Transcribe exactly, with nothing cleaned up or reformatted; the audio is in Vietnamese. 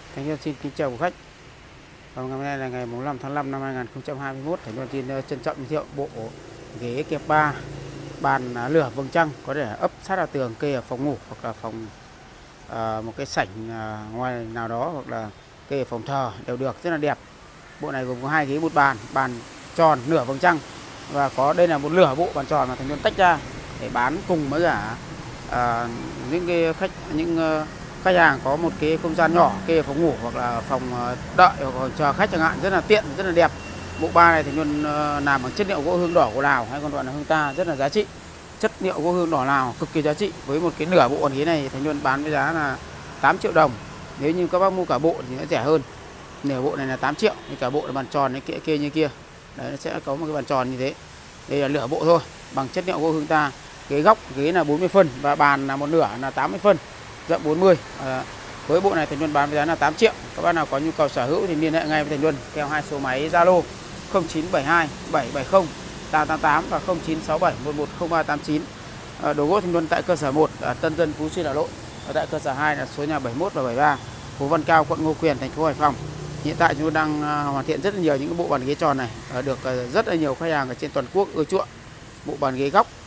Thành Nhân xin kính chào quý khách. Và ngày hôm nay là ngày mùng năm tháng năm năm hai nghìn không trăm hai mươi mốt. Thành Nhân xin trân trọng giới thiệu bộ ghế kẹp ba bàn lửa vầng trăng, có thể ấp sát vào tường, kê ở phòng ngủ hoặc là phòng à, một cái sảnh à, ngoài nào đó, hoặc là kê ở phòng thờ đều được, rất là đẹp. Bộ này gồm có hai ghế một bàn, bàn tròn nửa vầng trăng, và có đây là một nửa bộ bàn tròn mà Thành Nhân tách ra để bán cùng với cả à, những cái khách những uh, khách hàng có một cái không gian nhỏ kê ở phòng ngủ hoặc là phòng đợi hoặc chờ khách chẳng hạn, rất là tiện, rất là đẹp. Bộ ba này Thành Nhân làm bằng chất liệu gỗ hương đỏ của Lào, hay còn gọi là hương ta, rất là giá trị. Chất liệu gỗ hương đỏ Lào cực kỳ giá trị. Với một cái nửa bộ bàn ghế này Thành Nhân bán với giá là tám triệu đồng. Nếu như các bác mua cả bộ thì nó rẻ hơn. Nửa bộ này là tám triệu, thì cả bộ là bàn tròn cái kia, kia như kia. Đấy, nó sẽ có một cái bàn tròn như thế. Đây là nửa bộ thôi, bằng chất liệu gỗ hương ta. Ghế góc ghế là bốn mươi phân và bàn là một nửa là tám mươi phân, rộng bốn mươi. À, với bộ này Thành Nhân bán với giá là tám triệu. Các bác nào có nhu cầu sở hữu thì liên hệ ngay với Thành Nhân theo hai số máy Zalo không chín bảy hai bảy bảy không tám tám tám và không chín sáu bảy một một không ba tám chín. À, đồ gỗ Thành Nhân tại cơ sở một ở Tân Dân, Phú Xuyên, Hà Nội. Và tại cơ sở hai là số nhà bảy mươi mốt và bảy mươi ba, phố Văn Cao, quận Ngô Quyền, thành phố Hải Phòng. Hiện tại chúng tôi đang hoàn thiện rất là nhiều những cái bộ bàn ghế tròn này, được rất là nhiều khách hàng ở trên toàn quốc ưa chuộng. Bộ bàn ghế góc